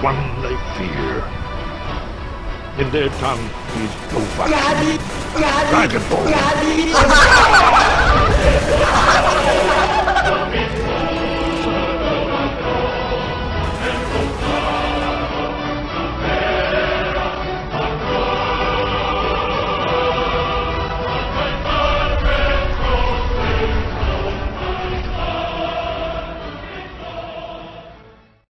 one they fear. In their tongue is Dothraki. Dragon Ball.